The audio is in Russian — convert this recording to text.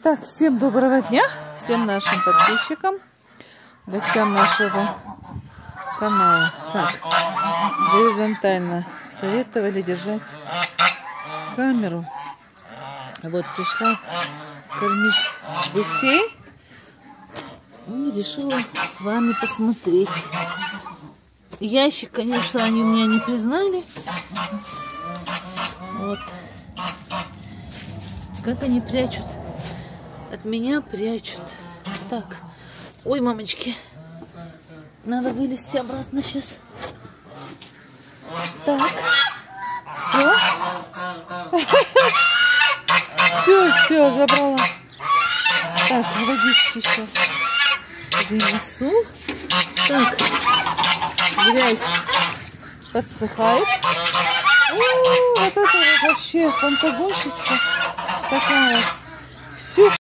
Так, всем доброго дня, всем нашим подписчикам, гостям нашего канала. Так, горизонтально советовали держать камеру. Вот пришла кормить гусей и решила с вами посмотреть. Ящик, конечно, они у меня не признали. Вот. Как они прячут. От меня прячут. Так. Ой, мамочки. Надо вылезти обратно сейчас. Так. Все. Все, забрала. Так, водички сейчас вынесу. Так. Грязь подсыхает. Вот это вот вообще фантагонщица такая. Всю